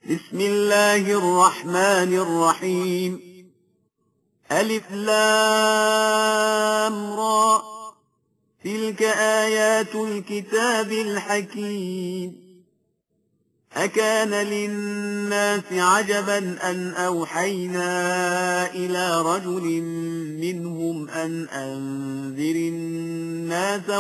بسم الله الرحمن الرحيم. ألف لام را، تلك آيات الكتاب الحكيم. أكان للناس عجبا أن أوحينا إلى رجل منهم أن أنذر الناس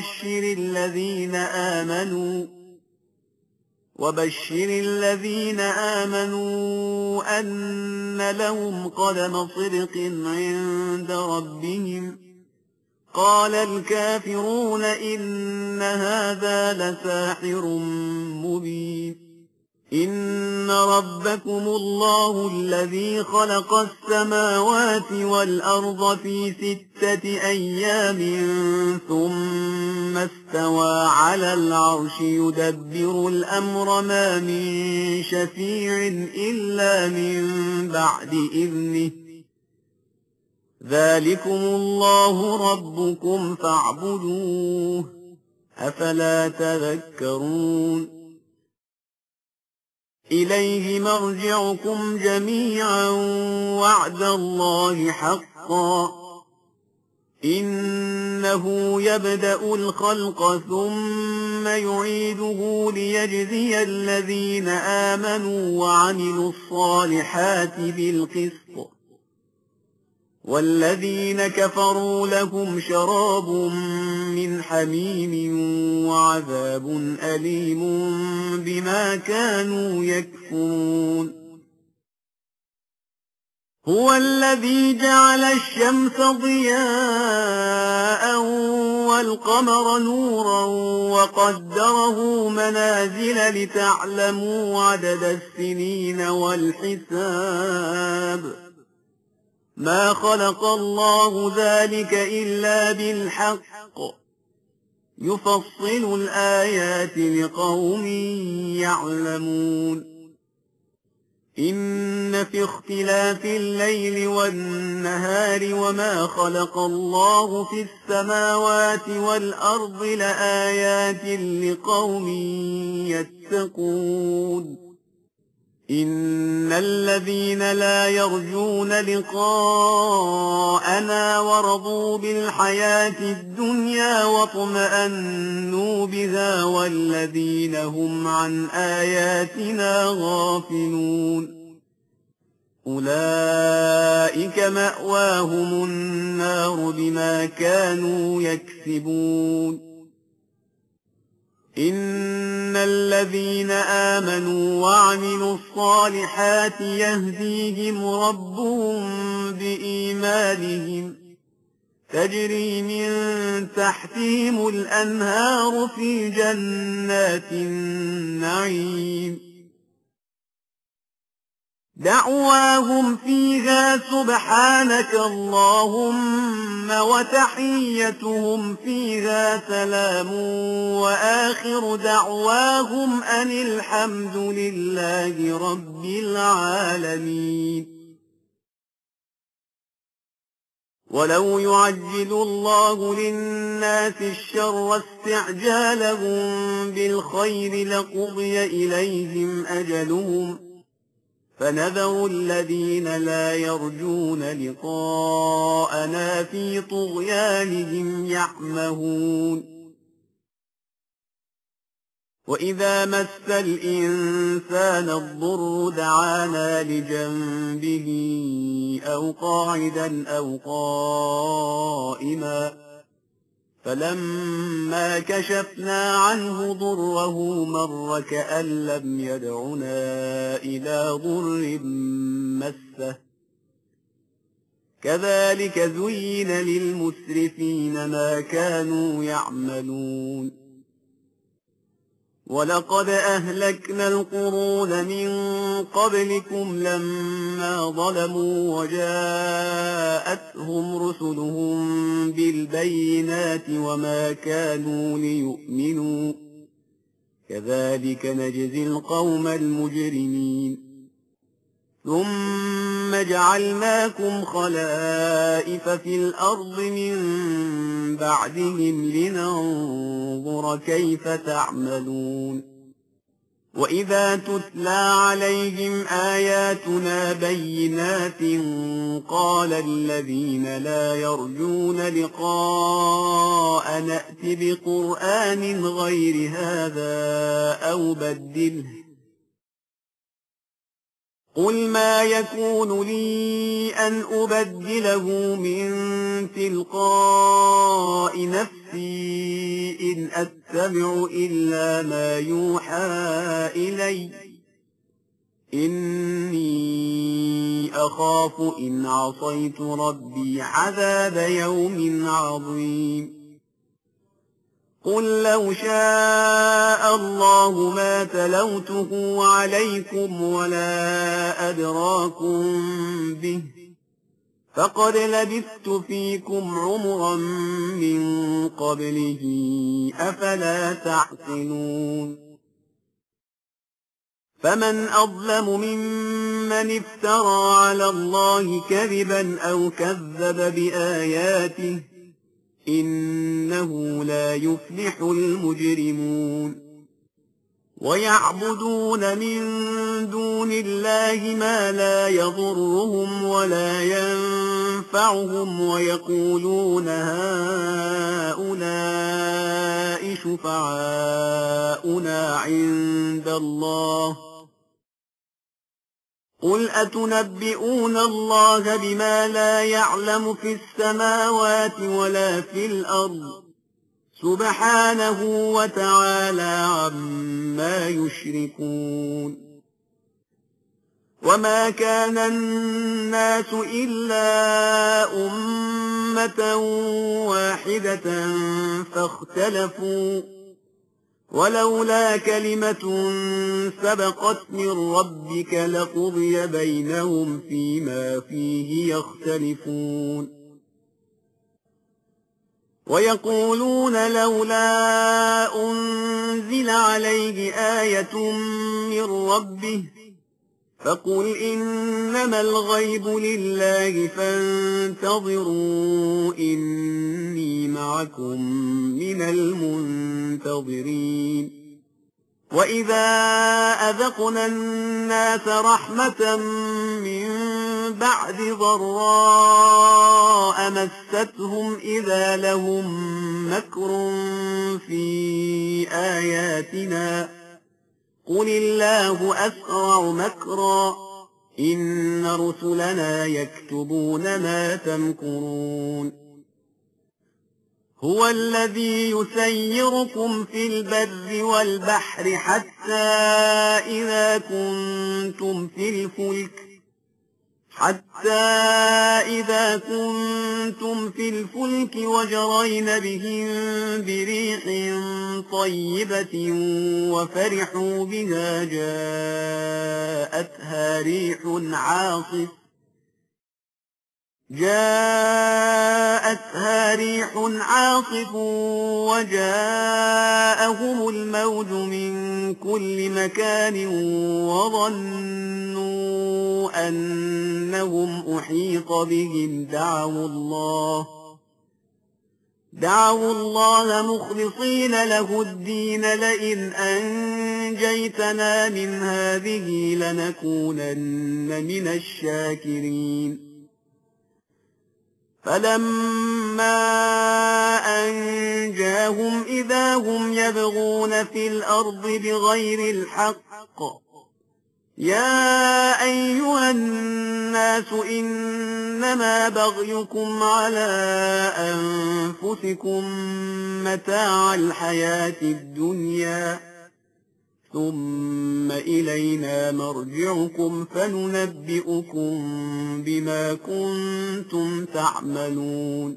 وبشر الذين آمنوا أن لهم قدم صدق عند ربهم. قال الكافرون إن هذا لساحر مبين. إن ربكم الله الذي خلق السماوات والأرض في 6 أيام ثم استوى على العرش يدبر الأمر ما من شفيع إلا من بعد إذنه. ذلكم الله ربكم فاعبدوه، أفلا تذكرون. إليه مرجعكم جميعا وعد الله حقا. إنه يبدأ الخلق ثم يعيده ليجزي الذين آمنوا وعملوا الصالحات بالقسط، والذين كفروا لهم شراب من حميم وعذاب أليم بما كانوا يكفرون. هو الذي جعل الشمس ضياء والقمر نورا وقدره منازل لتعلموا عدد السنين والحساب. ما خلق الله ذلك إلا بالحق، يفصل الآيات لقوم يعلمون. إن في اختلاف الليل والنهار وما خلق الله في السماوات والأرض لآيات لقوم يتقون. إن الذين لا يرجون لقاءنا ورضوا بالحياة الدنيا واطمأنوا بها والذين هم عن آياتنا غافلون أولئك مأواهم النار بما كانوا يكسبون. إن الذين آمنوا وعملوا الصالحات يهديهم ربهم بإيمانهم، تجري من تحتهم الأنهار في جنات النعيم. دعواهم فيها سبحانك اللهم وتحيتهم فيها سلام وآخر دعواهم أن الحمد لله رب العالمين. ولو يعجل الله للناس الشر استعجالهم بالخير لقضي إليهم أجلهم، فنذر الذين لا يرجون لقاءنا في طغيانهم يعمهون. وإذا مس الإنسان الضر دعانا لجنبه أو قاعدا أو قائما، فلما كشفنا عنه ضره مر كأن لم يدعنا إلى ضر مسه. كذلك زين للمسرفين ما كانوا يعملون. ولقد أهلكنا القرون من قبلكم لما ظلموا وجاءتهم رسلهم بالبينات وما كانوا ليؤمنوا، كذلك نجزي القوم المجرمين. ثم جعلناكم خلائف في الأرض من بعدهم لننظر كيف تعملون. وإذا تتلى عليهم آياتنا بينات قال الذين لا يرجون لقاء نأت بقرآن غير هذا أو بدله قل ما يكون لي أن أبدله من تلقاء نفسي إن أتبع إلا ما يوحى إلي إني أخاف إن عصيت ربي عذاب يوم عظيم قل لو شاء الله ما تلوته عليكم ولا أدراكم به فقد لبثت فيكم عمرا من قبله أفلا تعقلون فمن أظلم ممن افترى على الله كذبا أو كذب بآياته إنه لا يفلح المجرمون ويعبدون من دون الله ما لا يضرهم ولا ينفعهم ويقولون هؤلاء شفعاؤنا عند الله قل أتنبئون الله بما لا يعلم في السماوات ولا في الأرض سبحانه وتعالى عما يشركون وما كان الناس إلا أمة واحدة فاختلفوا ولولا كلمة سبقت من ربك لقضي بينهم فيما فيه يختلفون ويقولون لولا أنزل عليه آية من ربه فقل إنما الغيب لله فانتظروا إني معكم من المنتظرين وإذا أذقنا الناس رحمة من بعد ضراء مستهم إذا لهم مكر في آياتنا قل الله أسرع مكرا إن رسلنا يكتبون ما تمكرون هو الذي يسيركم في البر والبحر حتى إذا كنتم في الفلك وجرين بهم بريح طيبة وفرحوا بها جاءتها ريح عاصف وجاءهم الموج من كل مكان وظنوا أنهم أحيط بهم دعوا الله مخلصين له الدين لئن أنجيتنا من هذه لنكونن من الشاكرين فلما أنجاهم إذا هم يبغون في الأرض بغير الحق يا أيها الناس إنما بغيكم على أنفسكم متاع الحياة الدنيا ثم إلينا مرجعكم فننبئكم بما كنتم تعملون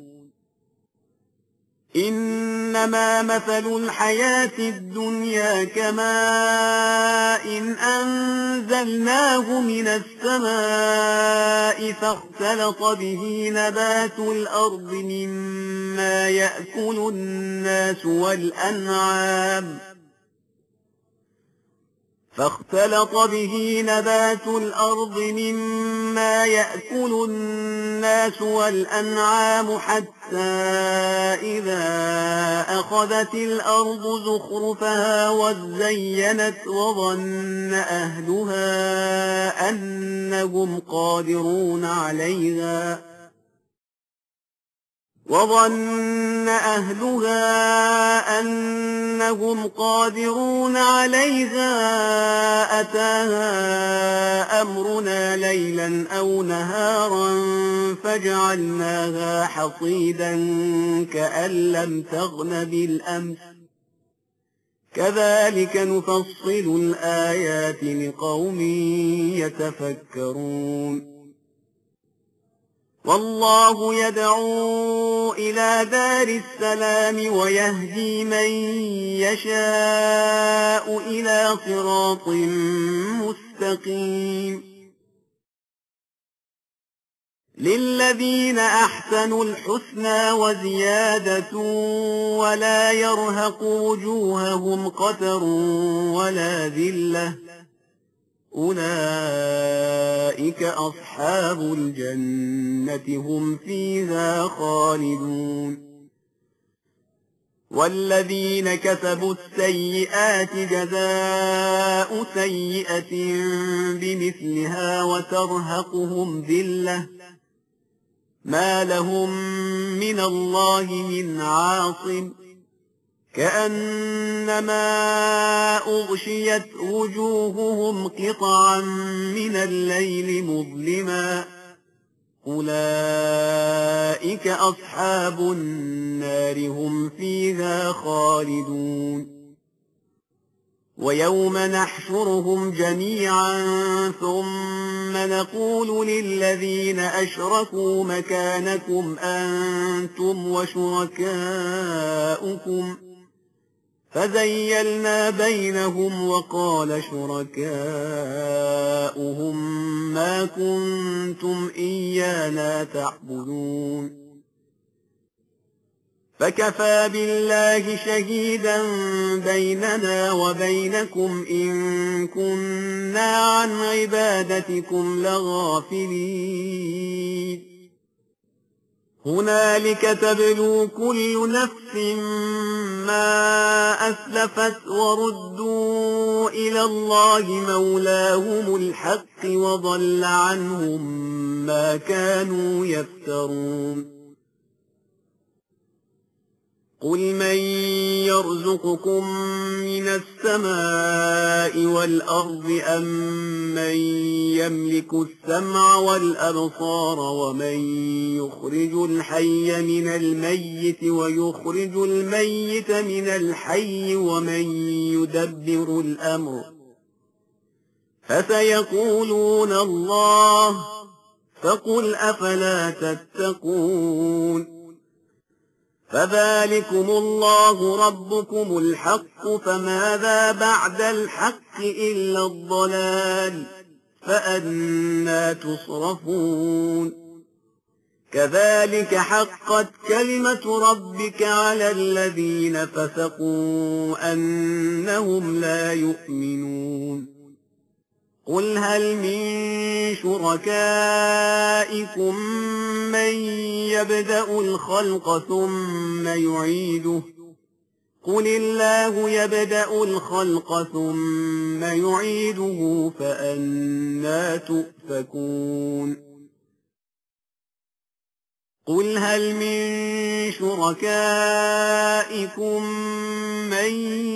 إنما مثل الحياة الدنيا كماء أنزلناه من السماء فاختلط به نبات الأرض مما يأكل الناس والأنعام فاختلط به نبات الأرض مما يأكل الناس والأنعام حتى إذا أخذت الأرض زخرفها وزينت وظن أهلها أنهم قادرون عليها أتاها أمرنا ليلا أو نهارا فجعلناها حصيدا كأن لم تغن بالأمس كذلك نفصل الآيات لقوم يتفكرون والله يدعو إلى دار السلام ويهدي من يشاء إلى صراط مستقيم للذين أحسنوا الحسنى وزيادة ولا يرهق وجوههم قتر ولا ذلة أولئك أصحاب الجنة هم فيها خالدون والذين كسبوا السيئات جزاء سيئة بمثلها وترهقهم ذلة ما لهم من الله من عاصم كأنما أغشيت وجوههم قطعا من الليل مظلما أولئك أصحاب النار هم فيها خالدون ويوم نحشرهم جميعا ثم نقول للذين أشركوا مكانكم أنتم وشركاؤكم فزيلنا بينهم وقال شركاؤهم ما كنتم إيانا تعبدون فكفى بالله شهيدا بيننا وبينكم إن كنا عن عبادتكم لغافلين هنالك تبلو كل نفس ما أسلفت وردوا إلى الله مولاهم الحق وضل عنهم ما كانوا يفترون قل من يرزقكم من السماء والأرض أم من يملك السمع والأبصار ومن يخرج الحي من الميت ويخرج الميت من الحي ومن يدبر الأمر فسيقولون الله فقل أفلا تتقون فذلكم الله ربكم الحق فماذا بعد الحق إلا الضلال فأنى تصرفون كذلك حقت كلمة ربك على الذين فسقوا أنهم لا يؤمنون قل هل من شركائكم من يبدأ الخلق ثم يعيده قل الله يبدأ الخلق ثم يعيده فأنى تؤفكون قل هل من شركائكم من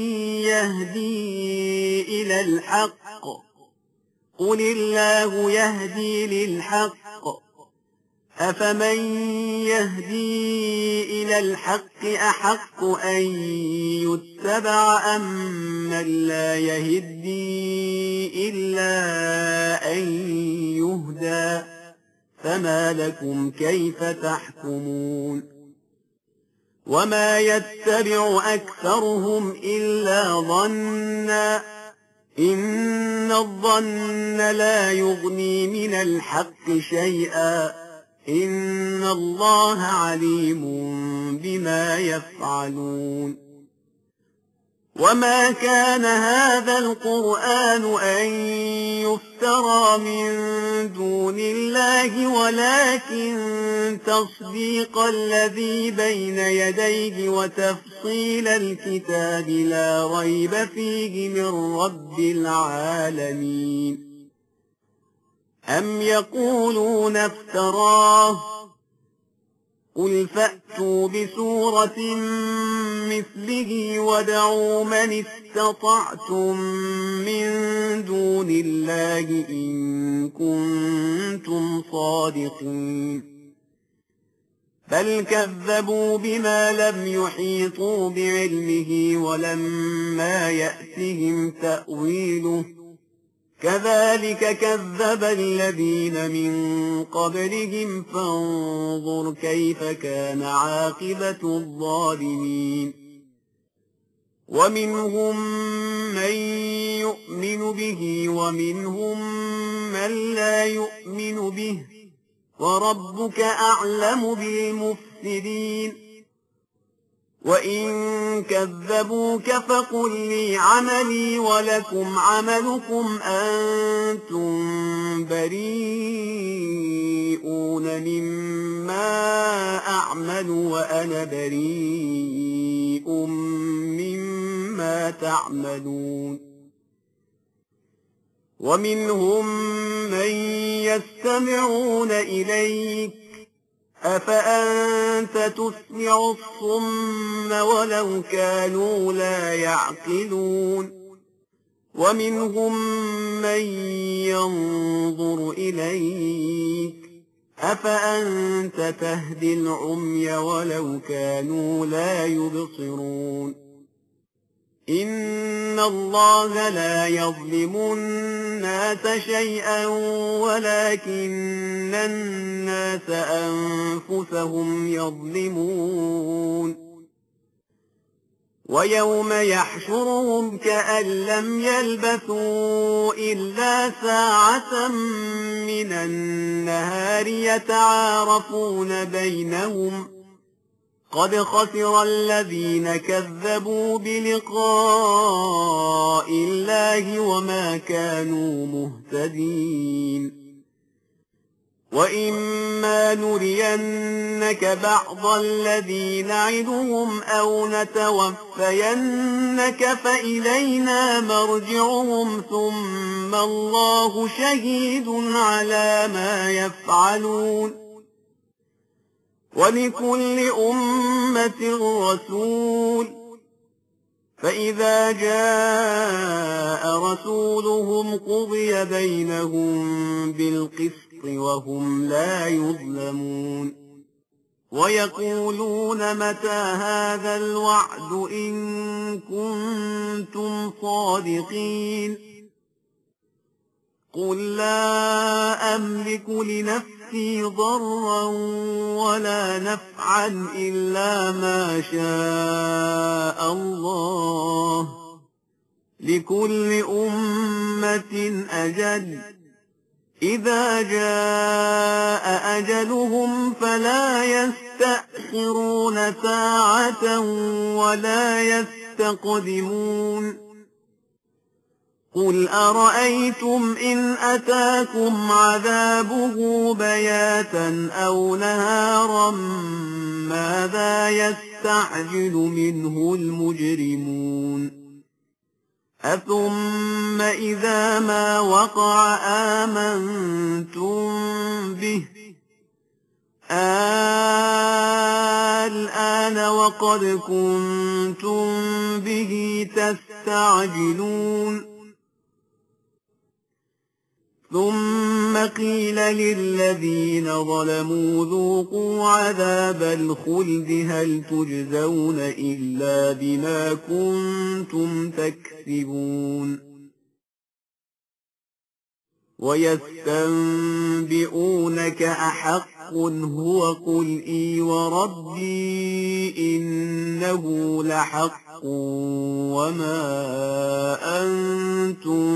يهدي إلى الحق قل الله يهدي للحق أفمن يهدي إلى الحق أحق أن يتبع أم من لا يهدي إلا أن يهدى فما لكم كيف تحكمون وما يتبع أكثرهم إلا ظنا إن الظن لا يغني من الحق شيئا إن الله عليم بما يفعلون وما كان هذا القرآن أن يفترى من دون الله ولكن تصديق الذي بين يديه وتفصيل الكتاب لا ريب فيه من رب العالمين. أم يقولون افتراه قل فأتوا بسورة مثله وادعوا من استطعتم من دون الله إن كنتم صادقين. بل كذبوا بما لم يحيطوا بعلمه ولما يأتهم تأويله كذلك كذب الذين من قبلهم فانظر كيف كان عاقبة الظالمين. ومنهم من يؤمن به ومنهم من لا يؤمن به وربك أعلم بالمفسدين. وإن كذبوك فقل لي عملي ولكم عملكم أنتم بريئون مما أعمل وأنا بريء مما تعملون. ومنهم من يستمعون إليك أفأنت تسمع الصم ولو كانوا لا يعقلون. ومنهم من ينظر إليك أفأنت تهدي العمي ولو كانوا لا يبصرون. إن الله لا يظلم الناس شيئا ولكن الناس أنفسهم يظلمون. ويوم يحشرهم كأن لم يلبثوا إلا ساعة من النهار يتعارفون بينهم قد خسر الذين كذبوا بلقاء الله وما كانوا مهتدين. وإما نرينك بعض الذي نعدهم أو نتوفينك فإلينا مرجعهم ثم الله شهيد على ما يفعلون. ولكل أمة رسول فإذا جاء رسولهم قضي بينهم بالقسط وهم لا يظلمون. ويقولون متى هذا الوعد إن كنتم صادقين. قل لا أملك لنفسي ضرا ولا نفعا إلا ما شاء الله لكل أمة أجل إذا جاء أجلهم فلا يستأخرون ساعة ولا يستقدمون. قل أرأيتم إن أتاكم عذابه بياتا أو نهارا ماذا يستعجل منه المجرمون. أثم إذا ما وقع آمنتم به الآن وقد كنتم به تستعجلون. ثم قيل للذين ظلموا ذوقوا عذاب الخلد هل تجزون إلا بما كنتم تكسبون. ويستنبئونك أحق هو قل إي وربي إنه لحق وما أنتم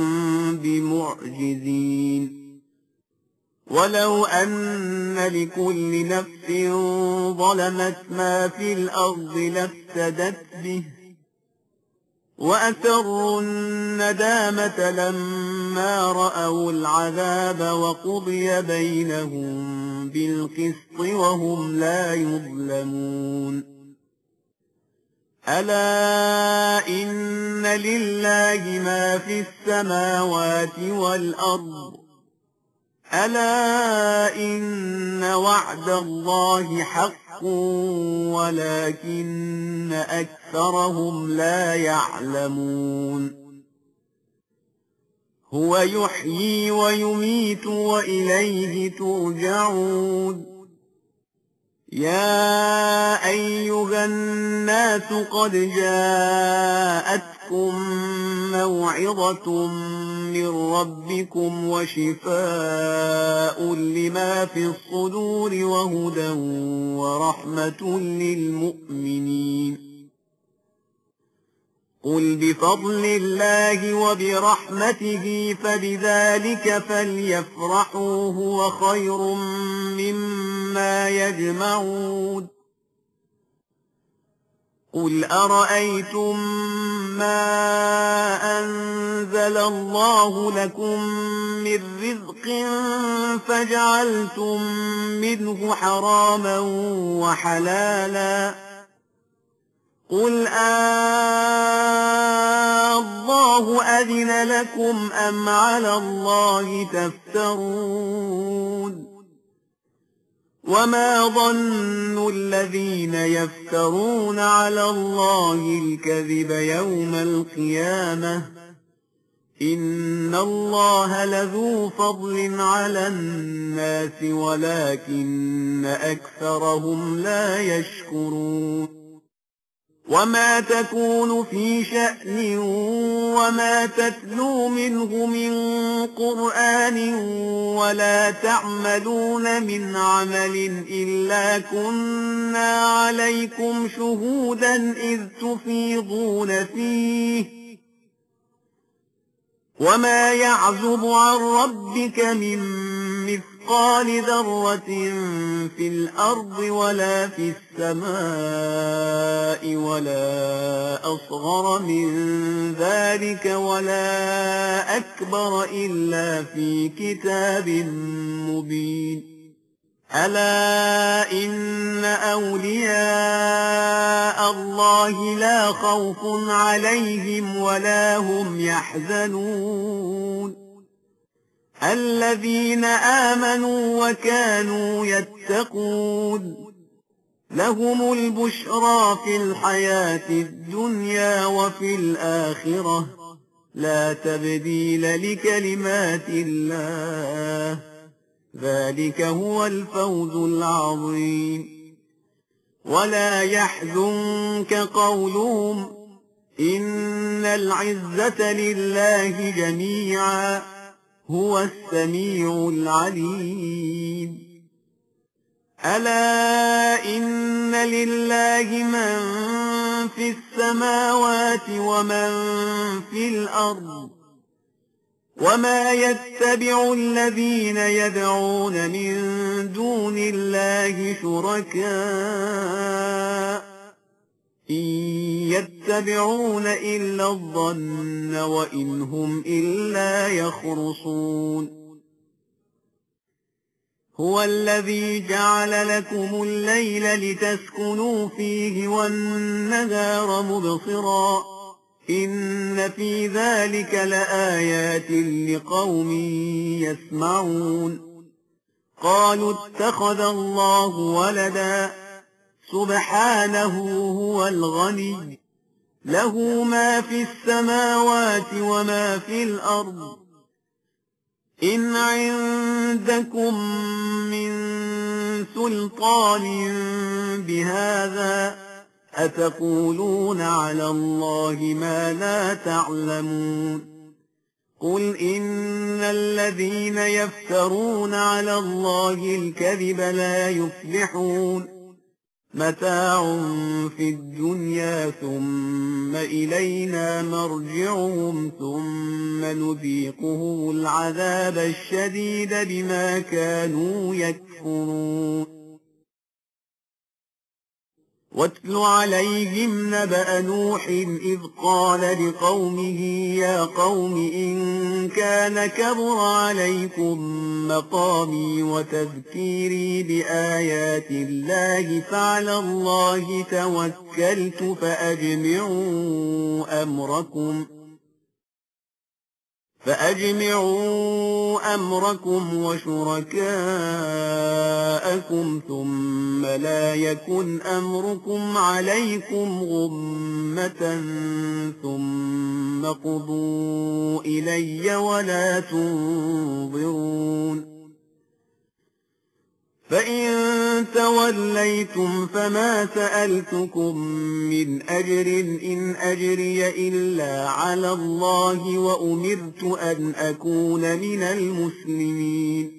بمعجزين. ولو أن لكل نفس ظلمت ما في الأرض لافتدت به وأسروا الندامة لما رأوا العذاب وقضي بينهم بالقسط وهم لا يظلمون ألا إن لله ما في السماوات والأرض ألا إن وعد الله حق ولكن أكثرهم لا يعلمون هو يحيي ويميت وإليه ترجعون يا أيها الناس قد جاءتكم موعظة من ربكم وشفاء لما في الصدور وهدى ورحمة للمؤمنين قل بفضل الله وبرحمته فبذلك فليفرحوا هو خير مما يجمعون قل أرأيتم ما أنزل الله لكم من رزق فجعلتم منه حراما وحلالا قل الله أذن لكم أم على الله تفترون وما ظن الذين يفترون على الله الكذب يوم القيامة إن الله لذو فضل على الناس ولكن أكثرهم لا يشكرون وما تكون في شأن وما تتلو منه من قرآن ولا تعملون من عمل إلا كنا عليكم شهودا إذ تفيضون فيه وما يعزب عن ربك من مثقال ذرة في الأرض ولا في السماء ولا أصغر من ذلك ولا أكبر إلا في كتاب مبين ألا إن أولياء الله لا خوف عليهم ولا هم يحزنون الذين آمنوا وكانوا يتقون لهم البشرى في الحياة الدنيا وفي الآخرة لا تبديل لكلمات الله ذلك هو الفوز العظيم ولا يحزنك قولهم إن العزة لله جميعا هو السميع العليم ألا إن لله من في السماوات ومن في الأرض وما يتبع الذين يدعون من دون الله شركاء إن يتبعون إلا الظن وإن هم إلا يخرصون هو الذي جعل لكم الليل لتسكنوا فيه والنهار مبصرا إن في ذلك لآيات لقوم يسمعون قالوا اتخذ الله ولدا سبحانه هو الغني له ما في السماوات وما في الأرض إن عندكم من سلطان بهذا أتقولون على الله ما لا تعلمون قل إن الذين يفترون على الله الكذب لا يفلحون متاع في الدنيا ثم إلينا مرجعهم ثم نذيقهم العذاب الشديد بما كانوا يكفرون واتل عليهم نبأ نوح إذ قال لقومه يا قوم إن كان كبر عليكم مقامي وتذكيري بآيات الله فعلى الله توكلت فأجمعوا أمركم وشركاءكم ثم لا يكن أمركم عليكم غمة ثم قضوا إلي ولا تنظرون فإن توليتم فما سألتكم من أجر إن أجري إلا على الله وأمرت أن أكون من المسلمين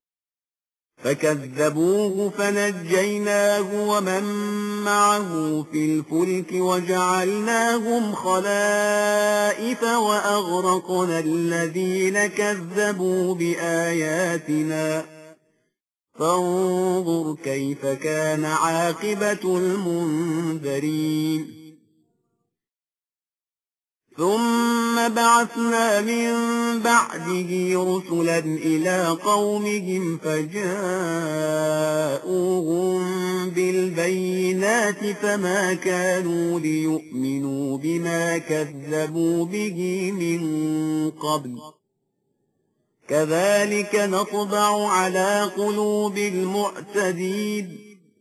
فكذبوه فنجيناه ومن معه في الفلك وجعلناهم خلائف وأغرقنا الذين كذبوا بآياتنا فانظر كيف كان عاقبة المنذرين ثم بعثنا من بعده رسلا إلى قومهم فجاءوهم بالبينات فما كانوا ليؤمنوا بما كذبوا به من قبل كذلك نطبع على قلوب المعتدين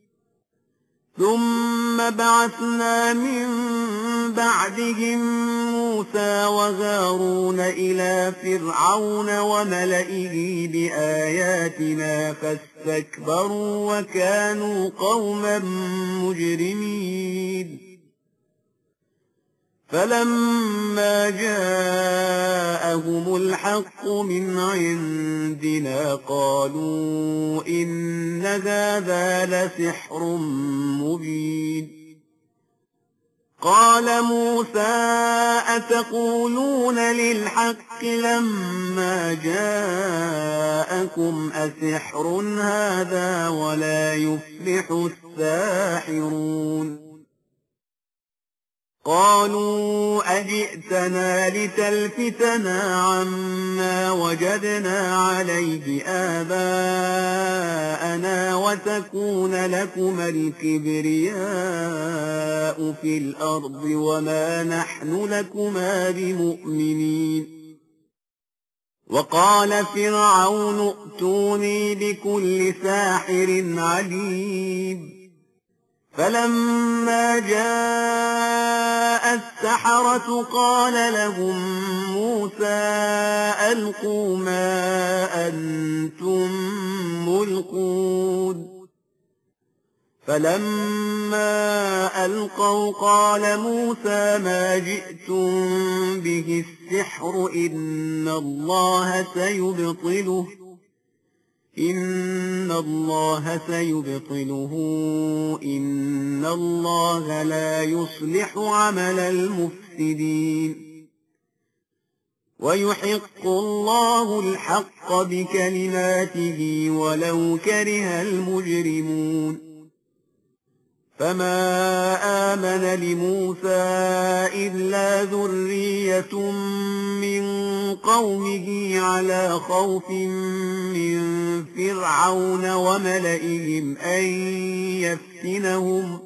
ثم بعثنا من بعدهم موسى وهارون إلى فرعون وملئه بآياتنا فاستكبروا وكانوا قوما مجرمين فلما جاءهم الحق من عندنا قالوا إن هذا لسحر مبين قال موسى أتقولون للحق لما جاءكم أسحر هذا ولا يفلح الساحرون قالوا أجئتنا لتلفتنا عما وجدنا عليه آباءنا وتكون لكما الكبرياء في الأرض وما نحن لكما بمؤمنين وقال فرعون ائتوني بكل ساحر عليم فلما جاء السحرة قال لهم موسى ألقوا ما أنتم ملقون فلما ألقوا قال موسى ما جئتم به السحر إن الله سيبطله إن الله لا يصلح عمل المفسدين ويحق الله الحق بكلماته ولو كره المجرمون فما آمن لموسى إلا ذرية من قومه على خوف من فرعون وملئهم أن يفتنهم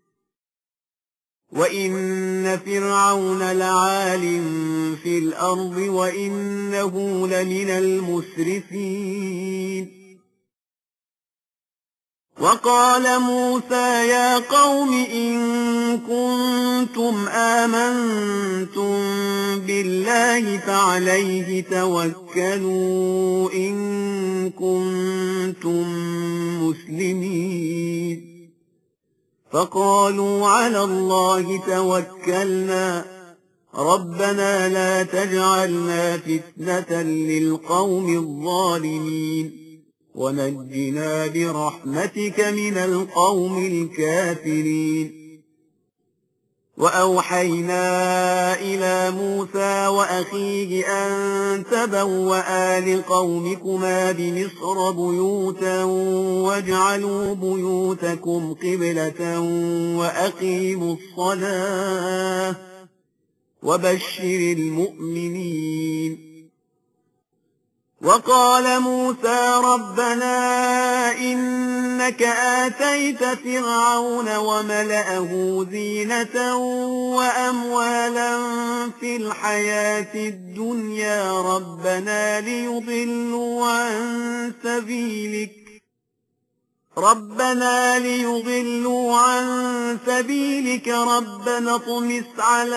وإن فرعون لعال في الأرض وإنه لمن المسرفين وقال موسى يا قوم إن كنتم آمنتم بالله فعليه توكلوا إن كنتم مسلمين فقالوا على الله توكلنا ربنا لا تجعلنا فتنة للقوم الظالمين ونجنا برحمتك من القوم الكافرين وأوحينا إلى موسى وأخيه أن تبوأ لقومكما بمصر بيوتا واجعلوا بيوتكم قبلة وأقيموا الصلاة وبشر المؤمنين. وقال موسى ربنا إنك آتيت فرعون وملأه زينة وأموالا في الحياة الدنيا ربنا ليضلوا عن سبيلك ربنا اطمس على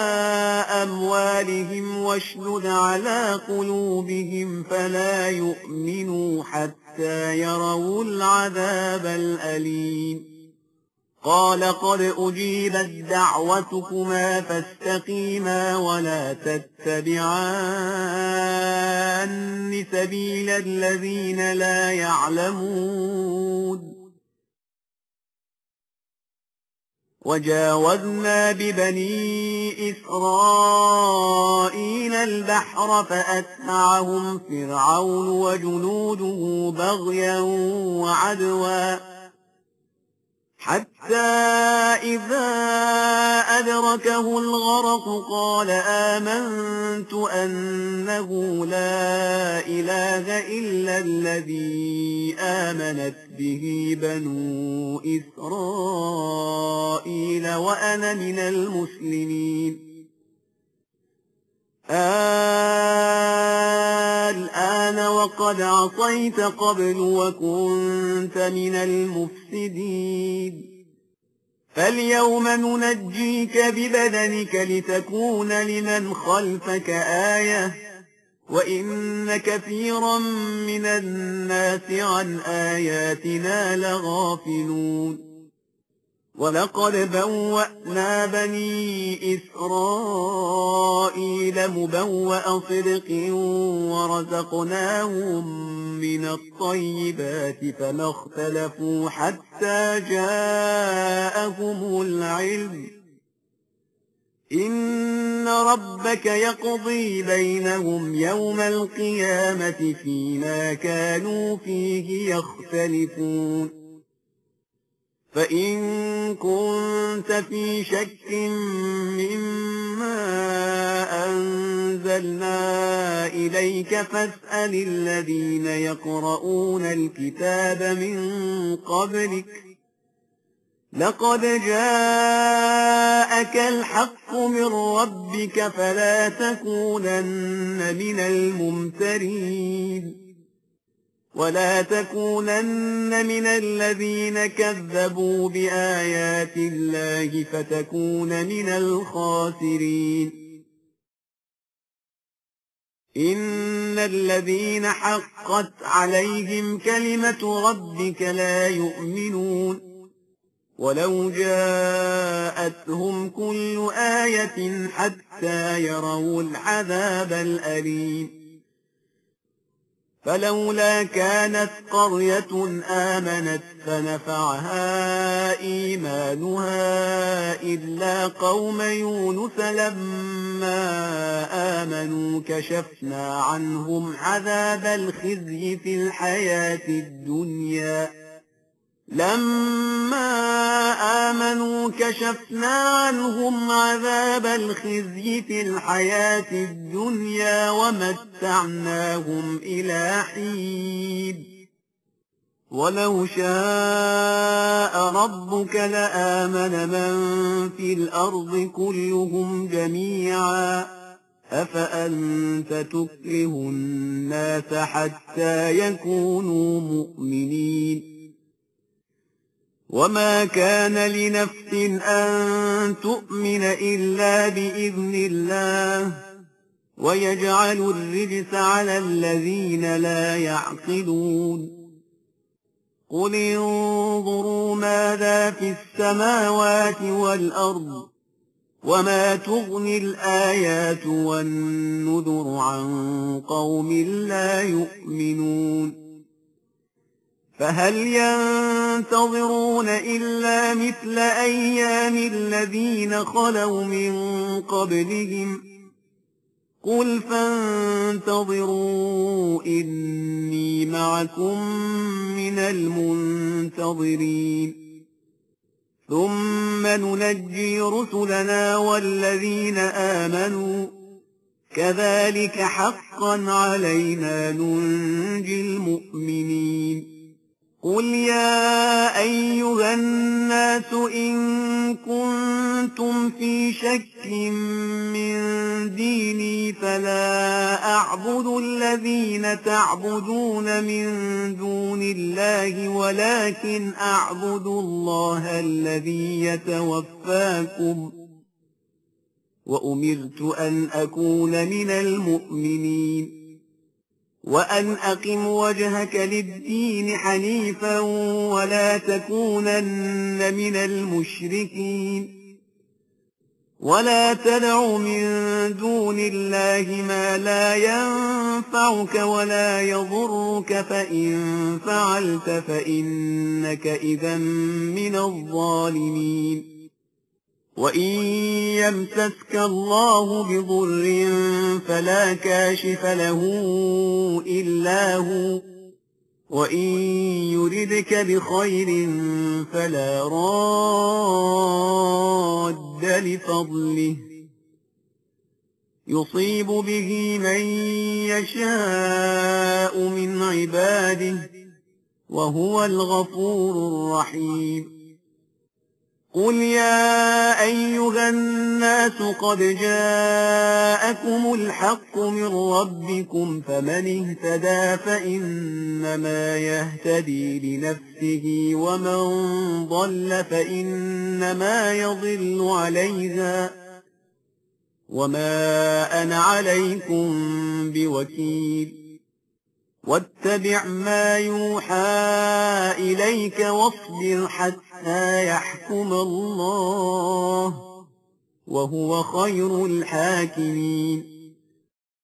أموالهم واشدد على قلوبهم فلا يؤمنوا حتى يروا العذاب الأليم. قال قد أجيبت دعوتكما فاستقيما ولا تتبعان سبيل الذين لا يعلمون. وجاوزنا ببني إسرائيل البحر فأتبعهم فرعون وجنوده بغيا وعدوا حتى إذا أدركه الغرق قال آمنت أنه لا إله إلا الذي آمنت به بنو إسرائيل وأنا من المسلمين. الآن وقد عصيت قبل وكنت من المفسدين فاليوم ننجيك ببدنك لتكون لمن خلفك آية وإن كثيرا من الناس عن آياتنا لغافلون. ولقد بوأنا بني إسرائيل مبوأ صدق ورزقناهم من الطيبات فما اختلفوا حتى جاءهم العلم. إن ربك يقضي بينهم يوم القيامة فيما كانوا فيه يختلفون. فإن كنت في شك مما أنزلنا إليك فاسأل الذين يقرؤون الكتاب من قبلك لقد جاءك الحق من ربك فلا تكونن من الممترين ولا تكونن من الذين كذبوا بآيات الله فتكون من الخاسرين. إن الذين حقت عليهم كلمة ربك لا يؤمنون ولو جاءتهم كل آية حتى يروا العذاب الأليم. فلولا كانت قرية آمنت فنفعها إيمانها إلا قوم يونس لما آمنوا كشفنا عنهم عذاب الخزي في الحياة الدنيا ومتعناهم إلى حين. ولو شاء ربك لآمن من في الأرض كلهم جميعا أفأنت تكره الناس حتى يكونوا مؤمنين. وما كان لنفس أن تؤمن إلا بإذن الله ويجعل الرجس على الذين لا يعقلون. قل انظروا ماذا في السماوات والأرض وما تغني الآيات والنذر عن قوم لا يؤمنون. فهل ينتظرون إلا مثل أيام الذين خلوا من قبلهم قل فانتظروا إني معكم من المنتظرين ثم ننجي رسلنا والذين آمنوا كذلك حقا علينا ننجي المؤمنين قل يا أيها الناس إن كنتم في شك من ديني فلا أعبد الذين تعبدون من دون الله ولكن أعبد الله الذي يتوفاكم وأمرت أن أكون من المؤمنين وأن أقم وجهك للدين حنيفا ولا تكونن من المشركين ولا تدع من دون الله ما لا ينفعك ولا يضرك فإن فعلت فإنك إذا من الظالمين وإن يمسسك الله بضر فلا كاشف له إلا هو وإن يردك بخير فلا راد لفضله يصيب به من يشاء من عباده وهو الغفور الرحيم قل يا أيها الناس قد جاءكم الحق من ربكم فمن اهتدى فإنما يهتدي لنفسه ومن ضل فإنما يضل عليها وما أنا عليكم بوكيل واتبع ما يوحى إليك واصبر حتى يحكم الله وهو خير الحاكمين